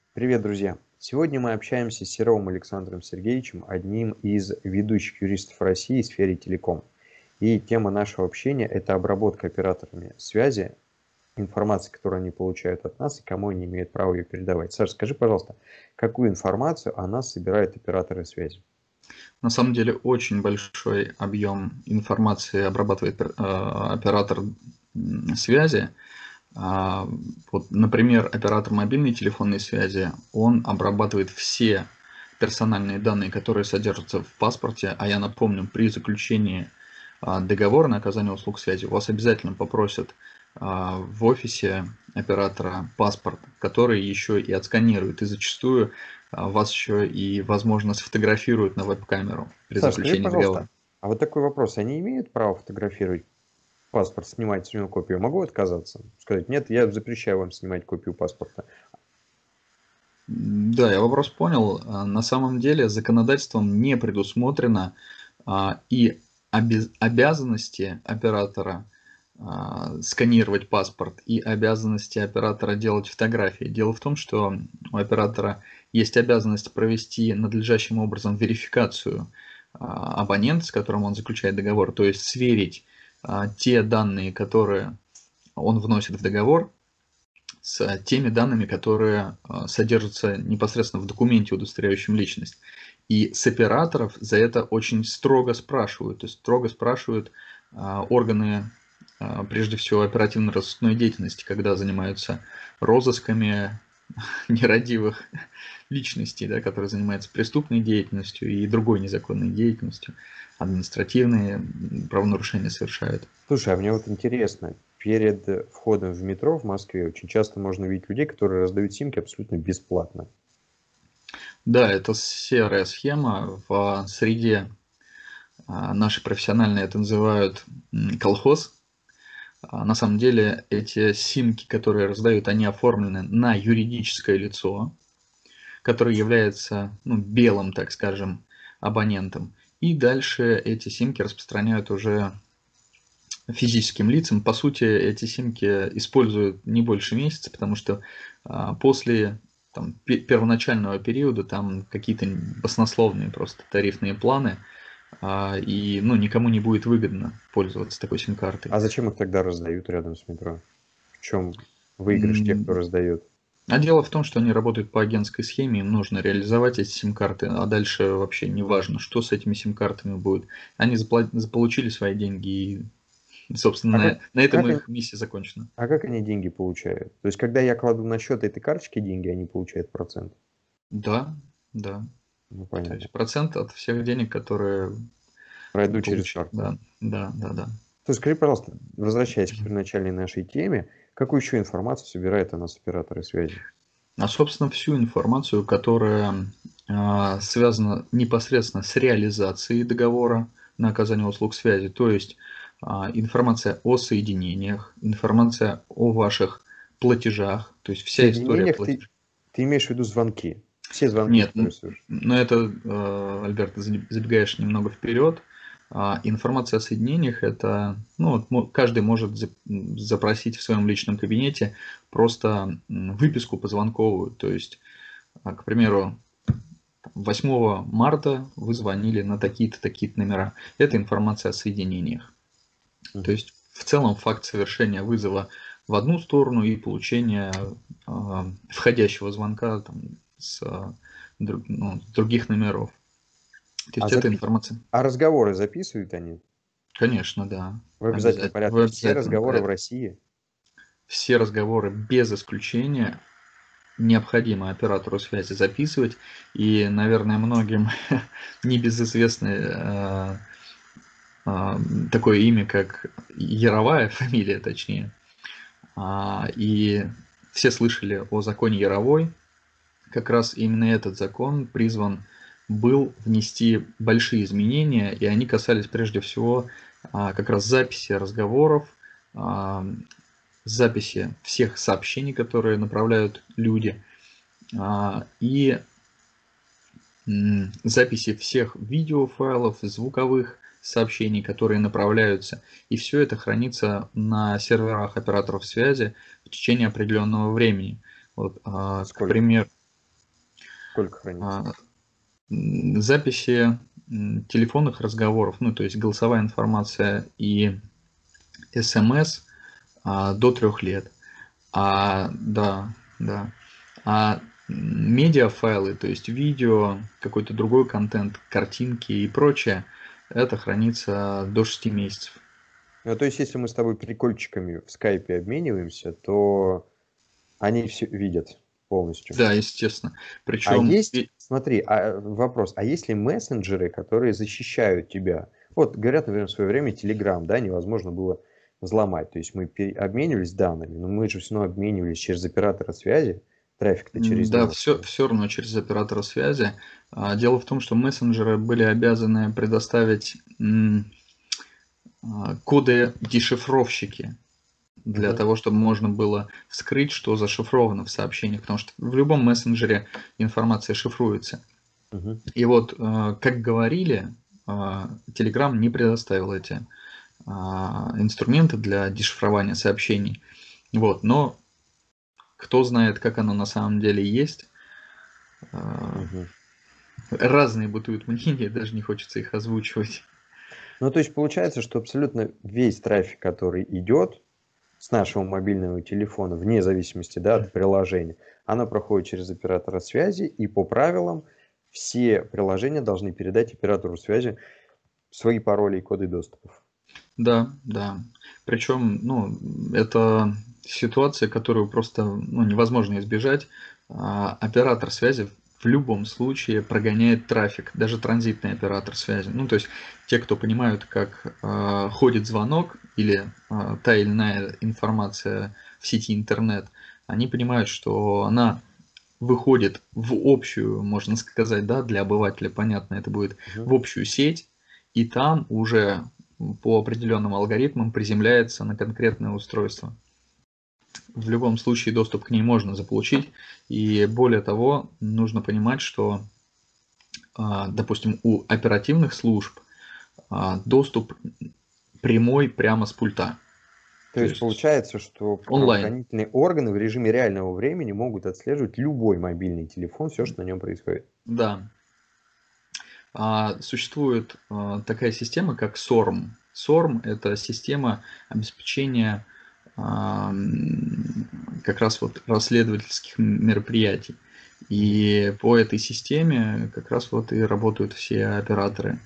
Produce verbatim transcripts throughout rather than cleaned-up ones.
Привет, друзья! Сегодня мы общаемся с Серовым Александром Сергеевичем, одним из ведущих юристов России в сфере телеком. И тема нашего общения– это обработка операторами связи информации, которую они получают от нас, и кому они имеют право ее передавать. Саша, скажи, пожалуйста, какую информацию о нас собирают операторы связи? На самом деле очень большой объем информации обрабатывает э, оператор м, связи. А, Вот, например, оператор мобильной телефонной связи, он обрабатывает все персональные данные, которые содержатся в паспорте. А я напомню, при заключении а, договора на оказание услуг связи у вас обязательно попросят а, в офисе оператора паспорт, который еще и отсканирует. И зачастую а, вас еще и, возможно, сфотографируют на веб-камеру при Саша, скажи, заключении договора. пожалуйста, а вот такой вопрос, они имеют право фотографировать паспорт, снимать с него копию? Могу отказаться? Сказать, нет, я запрещаю вам снимать копию паспорта. Да, я вопрос понял. А, На самом деле законодательством не предусмотрено а, и обез- обязанности оператора а, сканировать паспорт и обязанности оператора делать фотографии. Дело в том, что у оператора есть обязанность провести надлежащим образом верификацию а, абонента, с которым он заключает договор, то есть сверить а, те данные, которые он вносит в договор, с теми данными, которые а, содержатся непосредственно в документе, удостоверяющем личность. И с операторов за это очень строго спрашивают. То есть строго спрашивают а, органы, а, прежде всего, оперативно-розыскной деятельности, когда занимаются розысками нерадивых личностей, да, которые занимаются преступной деятельностью и другой незаконной деятельностью, административные правонарушения совершают. Слушай, а мне вот интересно, перед э, входом в метро в Москве очень часто можно увидеть людей, которые раздают симки абсолютно бесплатно. Да, это серая схема в среде. А, Наши профессиональные это называют м, колхоз. А На самом деле эти симки, которые раздают, они оформлены на юридическое лицо, которое является ну, белым, так скажем, абонентом. И дальше эти симки распространяют уже физическим лицам. По сути, эти симки используют не больше месяца, потому что а, после там, первоначального периода там какие-то баснословные просто тарифные планы, а, и ну, никому не будет выгодно пользоваться такой сим-картой. А зачем их тогда раздают рядом с метро? В чем выигрыш тех, кто раздает? А дело в том, что они работают по агентской схеме, им нужно реализовать эти сим-карты, а дальше вообще не важно, что с этими сим-картами будет. Они запла- заполучили свои деньги, и, собственно, А на, как, на этом как они, их миссия закончена. а как они деньги получают? То есть, когда я кладу на счет этой карточки деньги, они получают процент? Да, да. Ну, То понятно. есть процент от всех денег, которые Пройду через получили. карту. Да, да, да, да. То есть, скажи, пожалуйста, возвращаясь к первоначальной нашей теме, какую еще информацию собирает о нас операторы связи? А, собственно, всю информацию, которая а, связана непосредственно с реализацией договора на оказание услуг связи, то есть а, информация о соединениях, информация о ваших платежах, то есть В вся история соединениях ты, платежей. ты имеешь в виду звонки? Все звонки, Нет, которые совершаются? но это, э, Альберт, ты забегаешь немного вперед. А информация о соединениях – это, ну, вот мо- каждый может за- запросить в своем личном кабинете просто м, выписку позвонковую. То есть, а, к примеру, восьмого марта вы звонили на такие-то, такие-то номера. Это информация о соединениях. То есть, в целом, факт совершения вызова в одну сторону и получения э, входящего звонка там, с, э, друг- ну, с других номеров. То А, есть, это запи... информация. а разговоры записывают они Конечно, да. в обязательном Обязательно. В порядке? Все обязательном разговоры в порядке. России? Все разговоры без исключения необходимо оператору связи записывать. И, наверное, многим небезызвестны э, э, такое имя, как Яровая, фамилия точнее. А, И все слышали о законе Яровой. Как раз именно этот закон призван был внести большие изменения, и они касались прежде всего а, как раз записи разговоров, а, записи всех сообщений, которые направляют люди, а, и м, записи всех видеофайлов, звуковых сообщений, которые направляются. И все это хранится на серверах операторов связи в течение определенного времени. Вот, а, к Сколько? примеру, Сколько хранится? А, м, Записи м, телефонных разговоров, ну, то есть голосовая информация и СМС а, до трех лет. А, да, да. А м, медиафайлы, то есть видео, какой-то другой контент, картинки и прочее, это хранится до шести месяцев. Ну, то есть, если мы с тобой прикольчиками в скайпе обмениваемся, то они все видят полностью. Да, естественно. А Причем, есть, смотри, а, вопрос, а есть ли мессенджеры, которые защищают тебя? Вот, говорят, например, в свое время Telegram, да, невозможно было взломать. То есть мы пере- обменивались данными, но мы же все равно обменивались через оператора связи, трафик-то через да, него все, шел. все равно через оператора связи. А, Дело в том, что мессенджеры были обязаны предоставить м, а, коды дешифровщики для Мгм, того, чтобы можно было вскрыть, что зашифровано в сообщениях, потому что в любом мессенджере информация шифруется. мгм. И вот, э, как говорили, э, Telegram не предоставил эти а, инструменты для дешифрования сообщений. Вот, но кто знает, как оно на самом деле есть. Э, Мгм. Разные бытуют мнения, даже не хочется их озвучивать. Ну, то есть получается, что абсолютно весь трафик, который идет с нашего мобильного телефона, вне зависимости, да, от приложения, оно проходит через оператора связи, и по правилам все приложения должны передать оператору связи свои пароли и коды доступов. Да, да. Причем, ну, это ситуация, которую просто, ну, невозможно избежать. А, Оператор связи в любом случае прогоняет трафик, даже транзитный оператор связи. Ну, то есть те, кто понимают, как а, ходит звонок или а, та или иная информация в сети интернет, они понимают, что она выходит в общую, можно сказать, да, для обывателя понятно, это будет Мгм. в общую сеть, и там уже по определенным алгоритмам приземляется на конкретное устройство. В любом случае доступ к ней можно заполучить, и более того, нужно понимать, что, а, допустим, у оперативных служб а, доступ прямой прямо с пульта, То то есть есть получается, что онлайн. правоохранительные органы в режиме реального времени могут отслеживать любой мобильный телефон, все, что на нем происходит. Да, А, существует а, такая система, как сорм. сорм– это система обеспечения а, м, как раз вот расследовательских мероприятий. Мгм. И по этой системе как раз вот и работают все операторы,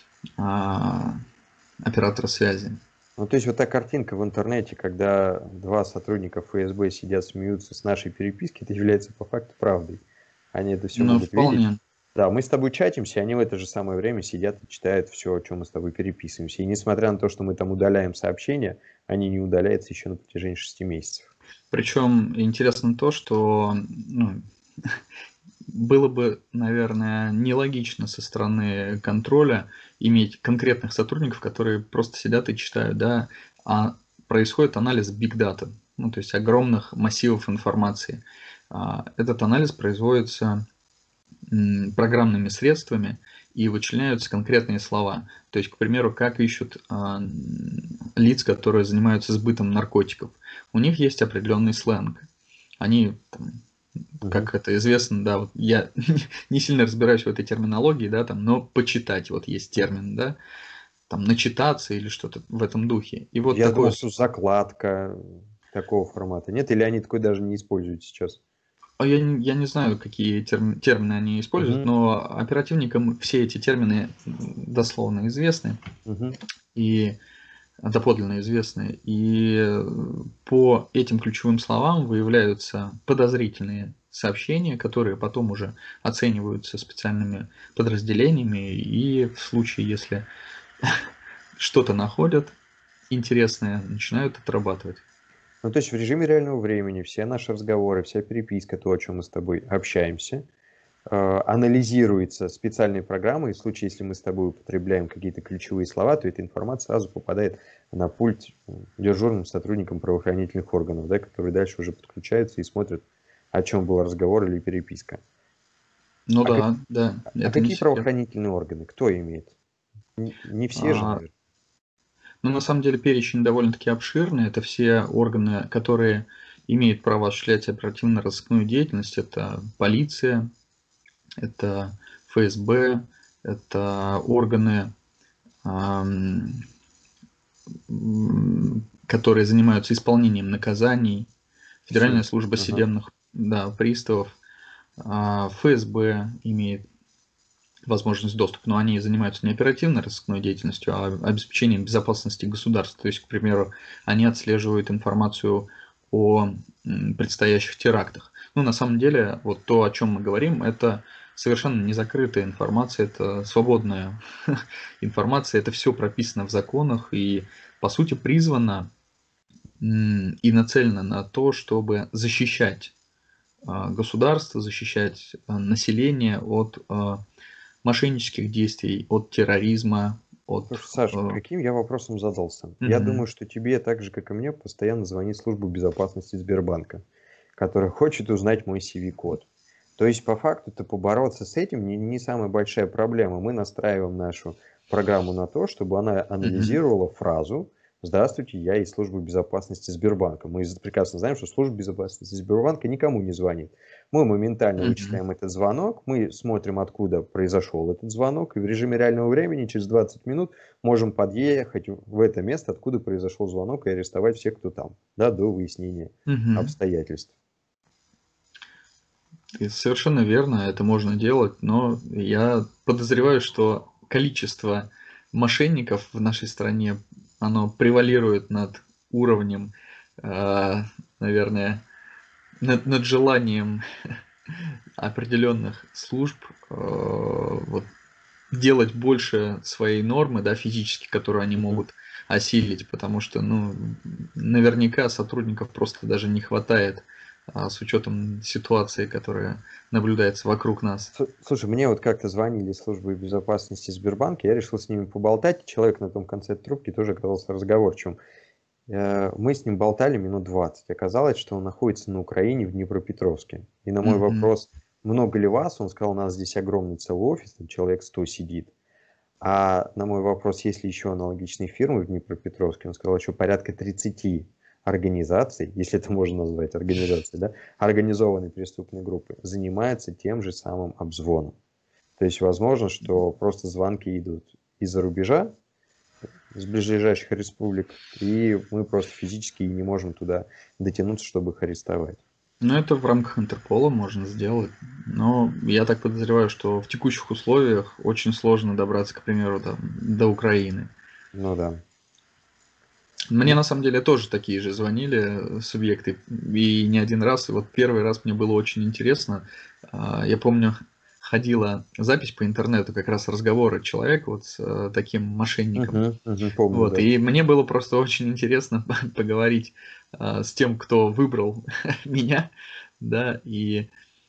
а, операторы связи. Ну, то есть вот та картинка в интернете, когда два сотрудника эф эс бэ сидят, смеются с нашей переписки, это является по факту правдой. Они это все Ну, могут видеть. вполне. Да, мы с тобой чатимся, они в это же самое время сидят и читают все, о чем мы с тобой переписываемся. И несмотря на то, что мы там удаляем сообщения, они не удаляются еще на протяжении шести месяцев. Причем интересно то, что ну, было бы, наверное, нелогично со стороны контроля иметь конкретных сотрудников, которые просто сидят и читают, да, а происходит анализ big data, ну, то есть огромных массивов информации. А, Этот анализ производится м, программными средствами и вычленяются конкретные слова. То есть, к примеру, как ищут а, лиц, которые занимаются сбытом наркотиков. У них есть определенный сленг. Они там, Мгм. как это известно, да, вот я не сильно разбираюсь в этой терминологии, да, там, но почитать, вот есть термин, да, там, начитаться или что-то в этом духе. И вот Я думал, такое, что закладка такого формата. Нет, или они такой даже не используют сейчас? а я, не- я не знаю, какие терм- термины они используют, Мгм. но оперативникам все эти термины дословно известны Мгм. и доподлинно известны. И э, по этим ключевым словам выявляются подозрительные сообщения, которые потом уже оцениваются специальными подразделениями, и в случае, если что-то находят интересное, начинают отрабатывать. Ну, то есть в режиме реального времени все наши разговоры, вся переписка, то, о чем мы с тобой общаемся, э, анализируется специальной программой. И в случае, если мы с тобой употребляем какие-то ключевые слова, то эта информация сразу попадает на пульт э, дежурным сотрудникам правоохранительных органов, да, которые дальше уже подключаются и смотрят, о чем был разговор или переписка. Ну А, как- да, да, а это не какие секрет. правоохранительные органы? Кто имеет? Н- Не все же, А, наверное. но на самом деле перечень довольно-таки обширный. Это все органы, которые имеют право осуществлять оперативно-розыскную деятельность. Это полиция, это эф эс бэ, это органы, которые занимаются исполнением наказаний, Федеральная Суд. служба Ага. судебных, да, приставов, эф эс бэ имеет возможность доступа, но они занимаются не оперативной разыскной деятельностью, а обеспечением безопасности государства. То есть, к примеру, они отслеживают информацию о предстоящих терактах. Ну, на самом деле, вот то, о чем мы говорим, это совершенно не закрытая информация, это свободная информация, это все прописано в законах и, по сути, призвано и нацелено на то, чтобы защищать государство, защищать население от мошеннических действий, от терроризма, от... Слушай, Саш, каким я вопросом задался? Я Мгм. думаю, что тебе так же, как и мне, постоянно звонит служба безопасности Сбербанка, которая хочет узнать мой си ви-код. То есть, по факту-то побороться с этим не, не самая большая проблема. Мы настраиваем нашу программу на то, чтобы она Мгм. анализировала фразу «Здравствуйте, я из службы безопасности Сбербанка». Мы прекрасно знаем, что служба безопасности Сбербанка никому не звонит. Мы моментально Мгм. вычисляем этот звонок, мы смотрим, откуда произошел этот звонок, и в режиме реального времени через двадцать минут можем подъехать в это место, откуда произошел звонок, и арестовать всех, кто там, да, до выяснения Мгм. обстоятельств. И совершенно верно, это можно делать, но я подозреваю, что количество мошенников в нашей стране, оно превалирует над уровнем, э, наверное, над, над желанием определенных служб э, вот, делать больше своей нормы, да, физически, которую они Мгм. могут осилить, потому что, ну, наверняка сотрудников просто даже не хватает а, с учетом ситуации, которая наблюдается вокруг нас. С- Слушай, мне вот как-то звонили из службы безопасности Сбербанка, я решил с ними поболтать, человек на том конце трубки тоже оказался разговорчивым. Э, Мы с ним болтали минут двадцать. Оказалось, что он находится на Украине, в Днепропетровске. И на мой Мгм. вопрос, много ли вас, он сказал, у нас здесь огромный целый офис, там человек сто сидит. А на мой вопрос, есть ли еще аналогичные фирмы в Днепропетровске, он сказал, еще порядка тридцати организаций, если это можно назвать организацией, да, организованной преступной группы, занимается тем же самым обзвоном. То есть возможно, что просто звонки идут из-за рубежа, с ближайших республик, и мы просто физически не можем туда дотянуться, чтобы их арестовать. Ну, это в рамках Интерпола можно сделать. Но я так подозреваю, что в текущих условиях очень сложно добраться, к примеру, там, до Украины. Ну да. Мне Ну, на самом деле тоже такие же звонили субъекты, и не один раз. И вот первый раз мне было очень интересно. А, Я помню, ходила запись по интернету, как раз разговоры человека вот с э, таким мошенником. мгм, мгм, помню, Вот, да. и мне было просто очень интересно поговорить а, с тем, кто выбрал меня, да, и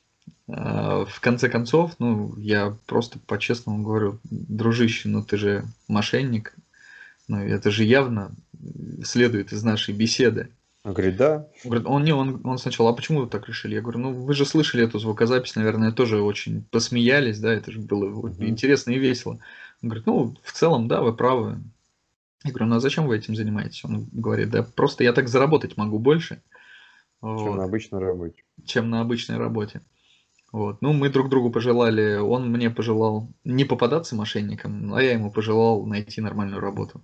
а, в конце концов, ну, я просто по-честному говорю, дружище, ну ты же мошенник, ну это же явно следует из нашей беседы. Он говорит, да. Он говорит, он не, он, он сначала, а почему вы так решили? Я говорю, ну вы же слышали эту звукозапись, наверное, тоже очень посмеялись, да, это же было вот Мгм. интересно и весело. Он говорит, ну в целом, да, вы правы. Я говорю, ну а зачем вы этим занимаетесь? Он говорит, да просто я так заработать могу больше, Чем на вот, обычной работе. чем на обычной работе. Вот. Ну, мы друг другу пожелали, он мне пожелал не попадаться мошенникам, а я ему пожелал найти нормальную работу.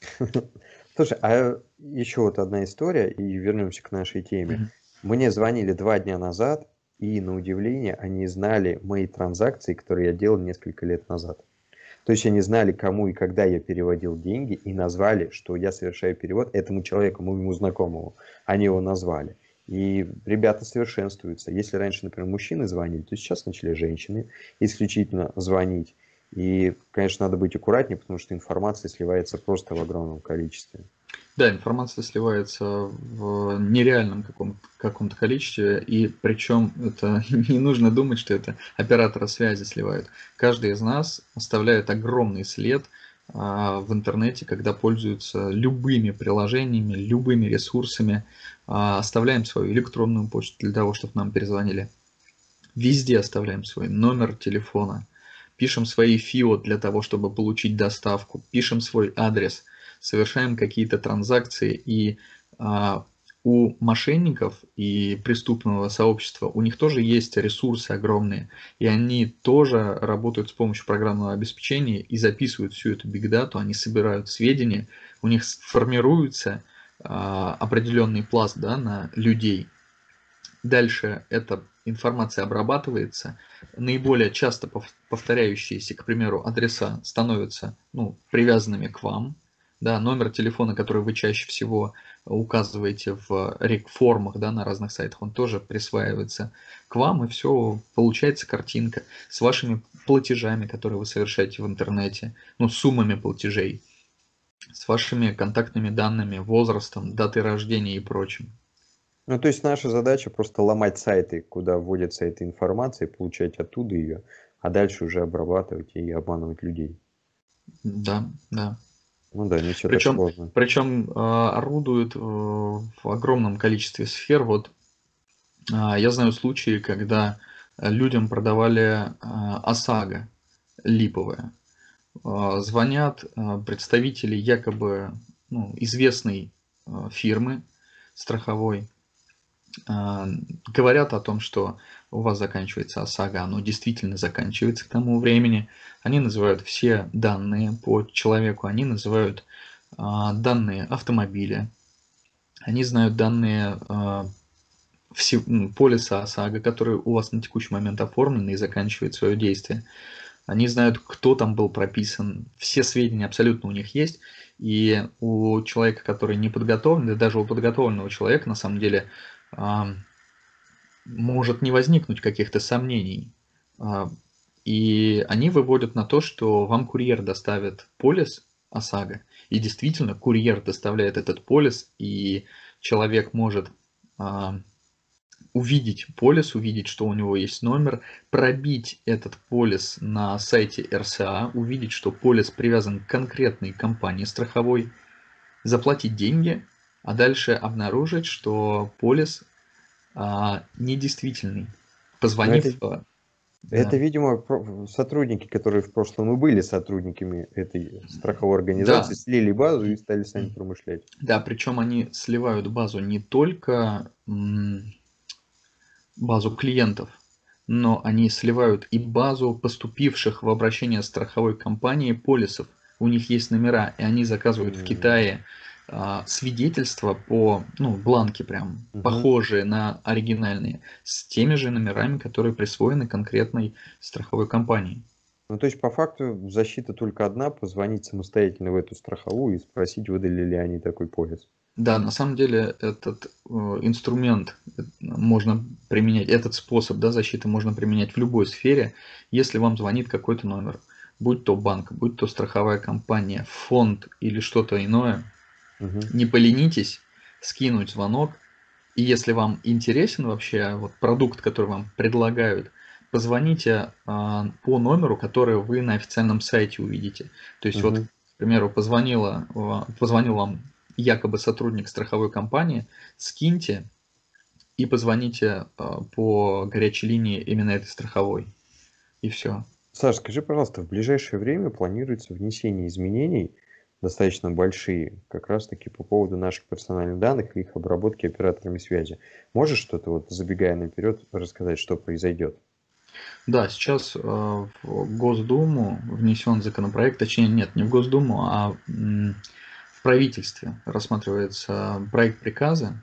Слушай, а еще вот одна история, и вернемся к нашей теме. Мгм. Мне звонили два дня назад, и на удивление они знали мои транзакции, которые я делал несколько лет назад. То есть они знали, кому и когда я переводил деньги, и назвали, что я совершаю перевод этому человеку, моему знакомому. Они его назвали. И ребята совершенствуются. Если раньше, например, мужчины звонили, то сейчас начали женщины исключительно звонить. И, конечно, надо быть аккуратнее, потому что информация сливается просто в огромном количестве. Да, информация сливается в нереальном каком-то каком-то количестве, и причем это не нужно думать, что это операторы связи сливают. Каждый из нас оставляет огромный след а, в интернете, когда пользуются любыми приложениями, любыми ресурсами, а, оставляем свою электронную почту для того, чтобы нам перезвонили. Везде оставляем свой номер телефона, пишем свои ФИО для того, чтобы получить доставку, пишем свой адрес, совершаем какие-то транзакции и а, у мошенников и преступного сообщества, у них тоже есть ресурсы огромные, и они тоже работают с помощью программного обеспечения и записывают всю эту бигдату, они собирают сведения, у них формируется а, определенный пласт, да, на людей. Дальше эта информация обрабатывается, наиболее часто повторяющиеся, к примеру, адреса становятся, ну, привязанными к вам. Да, номер телефона, который вы чаще всего указываете в рекформах, да, на разных сайтах, он тоже присваивается к вам, и все, получается картинка с вашими платежами, которые вы совершаете в интернете, ну, суммами платежей, с вашими контактными данными, возрастом, датой рождения и прочим. Ну, то есть наша задача просто ломать сайты, куда вводится эта информация, получать оттуда ее, а дальше уже обрабатывать и обманывать людей. Да, да. Ну да, не все так Причем, сложно. причем а, орудуют э, в огромном количестве сфер. Вот а, я знаю случаи, когда людям продавали а, ОСАГО липовое. А, Звонят а, представители якобы, ну, известной а, фирмы страховой, а, говорят о том, что у вас заканчивается ОСАГО, оно действительно заканчивается к тому времени. Они называют все данные по человеку, они называют а, данные автомобиля, они знают данные а, все, м, полиса ОСАГО, который у вас на текущий момент оформлен и заканчивает свое действие. Они знают, кто там был прописан, все сведения абсолютно у них есть, и у человека, который не подготовлен, да даже у подготовленного человека, на самом деле, а, может не возникнуть каких-то сомнений. А, И они выводят на то, что вам курьер доставит полис ОСАГО, и действительно курьер доставляет этот полис, и человек может а, увидеть полис, увидеть, что у него есть номер, пробить этот полис на сайте эр эс а, увидеть, что полис привязан к конкретной компании страховой, заплатить деньги, а дальше обнаружить, что полис а, недействительный. Но это, Позвонив, а, это, да. видимо, про- сотрудники, которые в прошлом и были сотрудниками этой страховой организации, Да, слили базу и стали сами промышлять. да, причем они сливают базу не только м, базу клиентов, но они сливают и базу поступивших в обращение страховой компании полисов. У них есть номера, и они заказывают в М, Китае а, свидетельства по, ну, бланки прям, мгм. похожие на оригинальные, с теми же номерами, которые присвоены конкретной страховой компании. Ну, то есть, по факту, защита только одна — позвонить самостоятельно в эту страховую и спросить, выдали ли они такой полис. Да, на самом деле этот э, инструмент э, можно применять, этот способ, да, защиты можно применять в любой сфере, если вам звонит какой-то номер, будь то банк, будь то страховая компания, фонд или что-то иное, Мгм. не поленитесь скинуть звонок, и если вам интересен вообще вот продукт, который вам предлагают, позвоните а, по номеру, который вы на официальном сайте увидите. То есть вот, Мгм. к примеру, позвонила, ва- позвонил вам якобы сотрудник страховой компании, скиньте и позвоните а, по горячей линии именно этой страховой. И все. Саш, скажи, пожалуйста, в ближайшее время планируется внесение изменений, достаточно большие, как раз-таки по поводу наших персональных данных и их обработки операторами связи. Можешь что-то, вот забегая наперед, рассказать, что произойдет? Да, сейчас э, в Госдуму внесен законопроект, точнее нет, не в Госдуму, а м, в правительстве рассматривается проект приказа,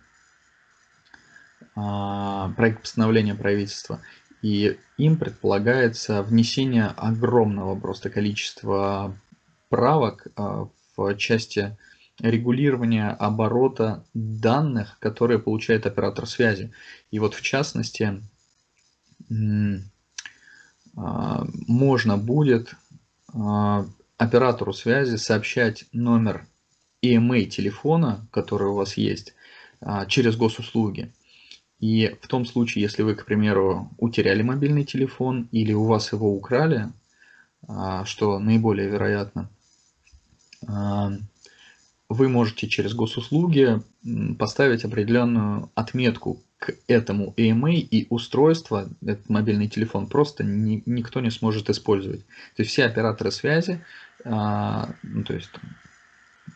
а, проект постановления правительства, и им предполагается внесение огромного просто количества правок а, в части регулирования оборота данных, которые получает оператор связи. И вот в частности м, а, можно будет а, оператору связи сообщать номер и эм эй телефона, который у вас есть, а, через госуслуги. И в том случае, если вы, к примеру, утеряли мобильный телефон или у вас его украли, а, что наиболее вероятно, а, вы можете через госуслуги м, поставить определенную отметку к этому и эм эй, и устройство, этот мобильный телефон, просто ни- никто не сможет использовать. То есть все операторы связи, а, ну, то есть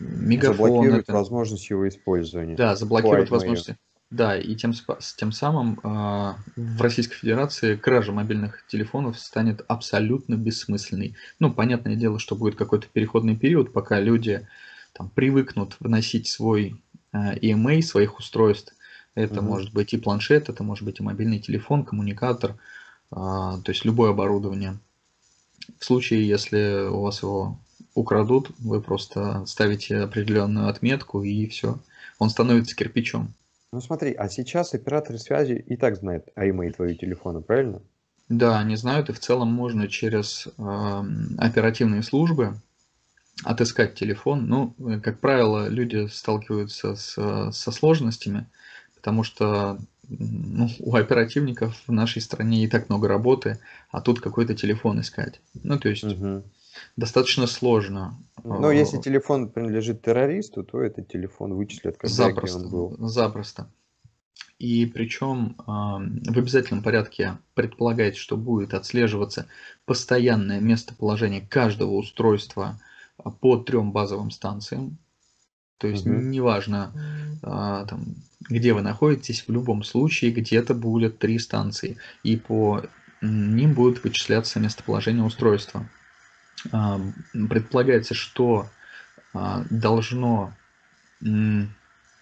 Мегафон Заблокирует это, возможность его использования да, по заблокирует имейлу. возможности. Да, и тем, спа- с тем самым а, в Российской Федерации кража мобильных телефонов станет абсолютно бессмысленной. Ну, понятное дело, что будет какой-то переходный период, пока люди там привыкнут вносить свой а, и эм эй своих устройств. Это Мгм. может быть и планшет, это может быть и мобильный телефон, коммуникатор, а, то есть любое оборудование. В случае, если у вас его украдут, вы просто ставите определенную отметку и все. Он становится кирпичом. Ну смотри, а сейчас операторы связи и так знают о имейл твоего телефона, правильно? Да, они знают, и в целом можно через ам, оперативные службы отыскать телефон. Ну, э, как правило, люди сталкиваются с, э, со сложностями, потому что м, ну, у оперативников в нашей стране и так много работы, а тут какой-то телефон искать. Ну, то есть Мгм. достаточно сложно. Но э, если телефон принадлежит террористу, то этот телефон вычислят, когда где Запросто, он был. запросто. И причем ам, в обязательном порядке предполагается, что будет отслеживаться постоянное местоположение каждого устройства а, по трем базовым станциям. То есть Мгм. неважно, а, там, где вы находитесь, в любом случае где-то будет три станции, и по м, ним будет вычисляться местоположение устройства. А, м, Предполагается, что а, должно м,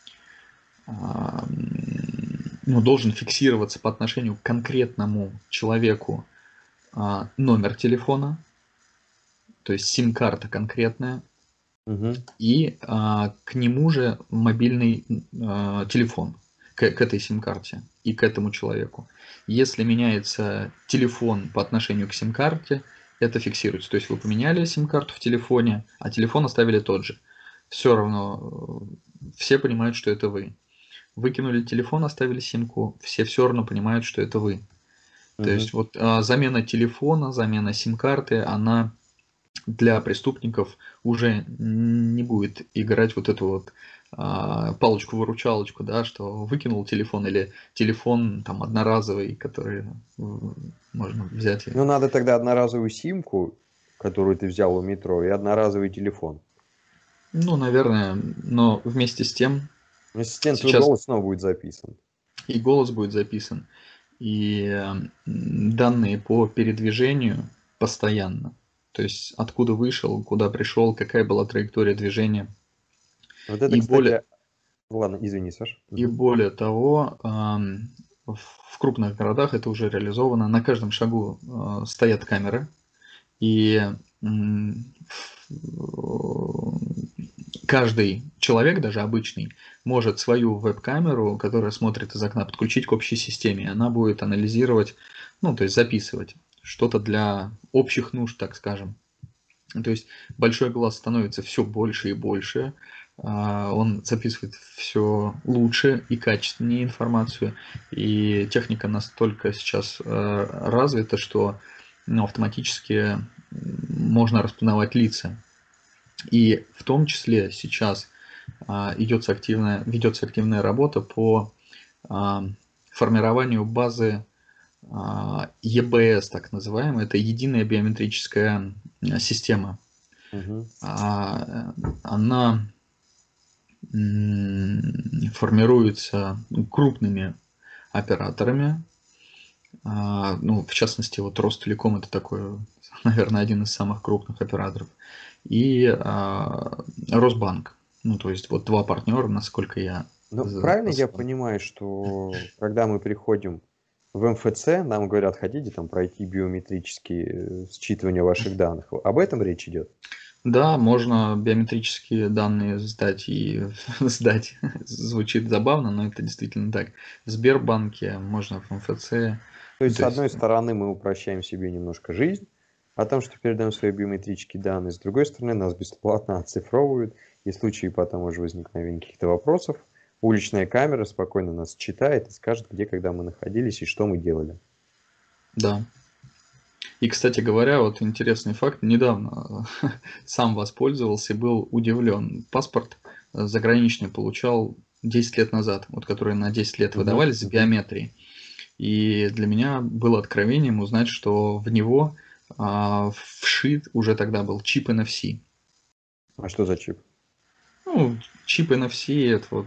а, ну, должен фиксироваться по отношению к конкретному человеку а, номер телефона, то есть сим-карта конкретная, Мгм. и а, к нему же мобильный а, телефон, к, к этой сим-карте и к этому человеку. Если меняется телефон по отношению к сим-карте, это фиксируется. То есть вы поменяли сим-карту в телефоне, а телефон оставили тот же. Все равно э, все понимают, что это вы. Выкинули телефон, оставили симку, все все равно понимают, что это вы. То Мгм. есть вот а, замена телефона, замена сим-карты, она для преступников уже не будет играть вот эту вот а, палочку-выручалочку, да, что выкинул телефон или телефон там одноразовый, который м, можно взять и... Ну, надо тогда одноразовую симку, которую ты взял у метро, и одноразовый телефон. Ну, наверное, но вместе с тем Ассистент, твой сейчас голос снова будет записан. и голос будет записан, и м, данные по передвижению постоянно. То есть откуда вышел, куда пришел, какая была траектория движения. Вот это, И более, кстати... Ладно, извини, Саш. и Мгм. более того, ам, в в крупных городах это уже реализовано. На каждом шагу а, стоят камеры, и м, в- каждый человек, даже обычный, может свою веб-камеру, которая смотрит из окна, подключить к общей системе. И она будет анализировать, ну, то есть записывать что-то для общих нужд, так скажем. То есть большой глаз становится все больше и больше, а, он записывает все лучше и качественнее информацию, и техника настолько сейчас э, развита, что ну, автоматически можно распознавать лица. И в том числе сейчас а, идется активная, ведется активная работа по а, формированию базы а, и бэ эс, так называемая, это единая биометрическая а, система. Мгм. А, она м, формируется ну, крупными операторами. А, ну, в частности, вот Ростелеком это такой, наверное, один из самых крупных операторов. И а, Росбанк. Ну, то есть вот два партнера, насколько я Ну, з- правильно я осведомлен. понимаю, что когда мы приходим в эм эф це, нам говорят, хотите там пройти биометрические э, считывания ваших данных. Об этом речь идет? Да, можно биометрические данные сдать и сдать. Звучит забавно, но это действительно так. В Сбербанке, можно в эм эф це. То Ну, есть, то с есть, одной стороны, мы упрощаем себе немножко жизнь, о том, что передаем свои биометрические данные, с другой стороны, нас бесплатно оцифровывают, и в случае потом уже возникновения каких-то вопросов, уличная камера спокойно нас читает и скажет, где, когда мы находились и что мы делали. да. И, кстати говоря, вот интересный факт. Недавно сам воспользовался и был удивлен. Паспорт э, заграничный получал десять лет назад, вот которые на десять лет Мгм, выдавались с мгм. биометрией. И для меня было откровением узнать, что в него а, вшит уже тогда был чип эн эф си. А что за чип? Ну, чип эн эф си, это вот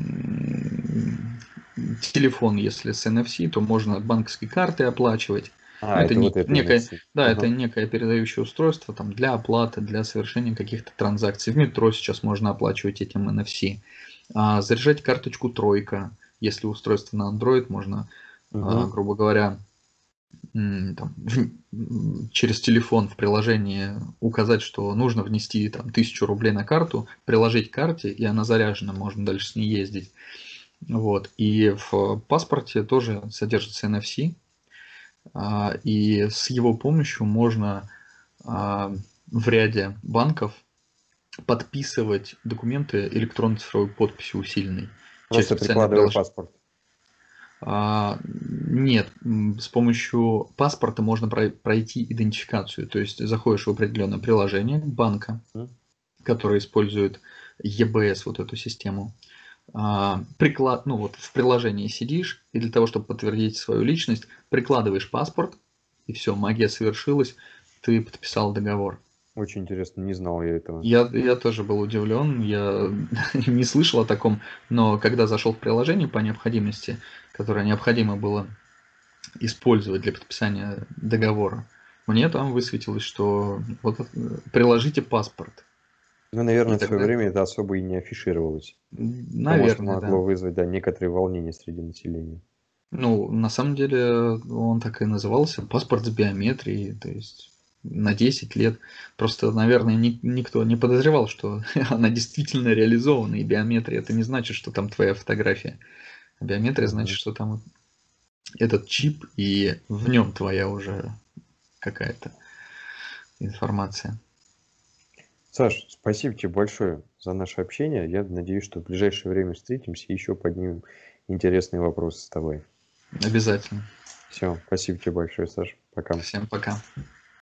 м, телефон, если с эн эф си, то можно банковской картой оплачивать. Ну, А, это это не- вот это некое, эн эф си. да, это Ага. некое передающее устройство там, для оплаты, для совершения каких-то транзакций. В метро сейчас можно оплачивать этим эн эф си. А, заряжать карточку тройка. Если устройство на Android, можно, а, Мгм. грубо говоря, м, там, в- м, через телефон в приложении указать, что нужно внести там тысячу рублей на карту, приложить к карте, и она заряжена, можно дальше с ней ездить. Вот. И в паспорте тоже содержится эн эф си, а, и с его помощью можно, а, в ряде банков подписывать документы электронной цифровой подписью усиленной через Просто специальное прикладывая приложение. паспорт. А, нет, м, с помощью паспорта можно прой- пройти идентификацию. То есть заходишь в определенное приложение банка, М? которое использует е бэ эс, вот эту систему. А, приклад, ну вот в приложении сидишь, и для того, чтобы подтвердить свою личность, прикладываешь паспорт, и все, магия совершилась, ты подписал договор. Очень интересно, не знал я этого. Я, я тоже был удивлен, я не слышал о таком, но когда зашел в приложение по необходимости, которое необходимо было использовать для подписания договора, мне там высветилось, что вот э, приложите паспорт. Ну, И наверное, в свое тогда, время это особо и не афишировалось. м, Что может наверное, да. могло вызвать, да, некоторые волнения среди населения. Ну, на самом деле он так и назывался, паспорт с биометрией, то есть на десять лет. Просто, наверное, ни- никто не подозревал, что она действительно реализована, и биометрия это не значит, что там твоя фотография. А биометрия значит, Мгм. что там вот этот чип, и в нем твоя уже какая-то информация. Саш, спасибо тебе большое за наше общение. Я надеюсь, что в ближайшее время встретимся и еще поднимем интересные вопросы с тобой. Обязательно. Все, спасибо тебе большое, Саш. Пока. Всем пока.